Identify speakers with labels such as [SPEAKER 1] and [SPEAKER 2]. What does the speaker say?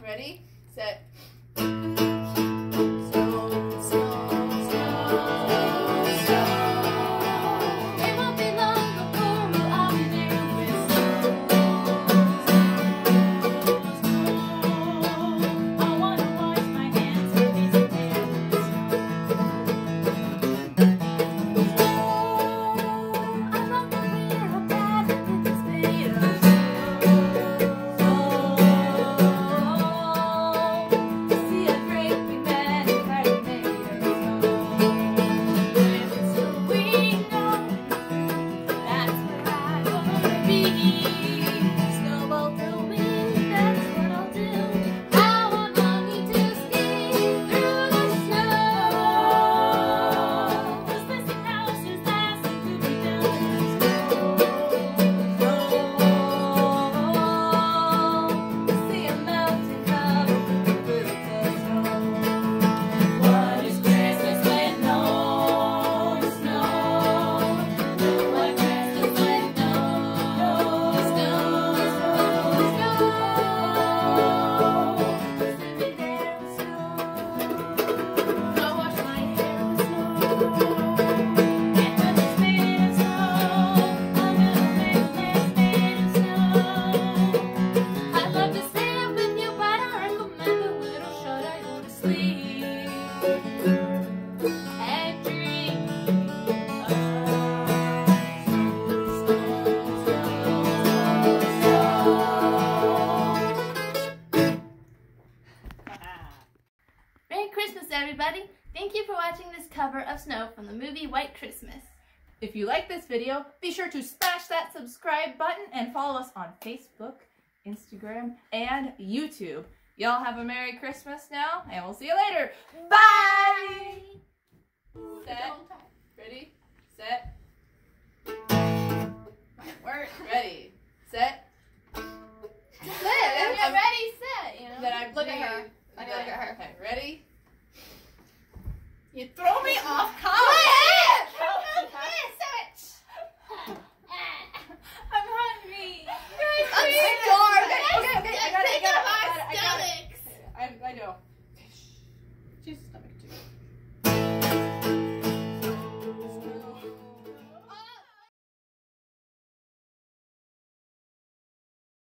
[SPEAKER 1] Ready, set. Merry Christmas, everybody! Thank you for watching this cover of Snow from the movie White Christmas.
[SPEAKER 2] If you like this video, be sure to smash that subscribe button and follow us on Facebook, Instagram, and YouTube. Y'all have a Merry Christmas now, and we'll see you later. Bye! Set. Ready? Set. Work. Ready. Set.
[SPEAKER 1] Yeah, ready, set. You know.
[SPEAKER 2] Then I
[SPEAKER 1] look at her. I gotta look at her.
[SPEAKER 2] Okay, ready?
[SPEAKER 1] You throw me off
[SPEAKER 2] I'm hungry.
[SPEAKER 1] I'm starving.
[SPEAKER 2] Okay, I got it. I know. She's stomach too.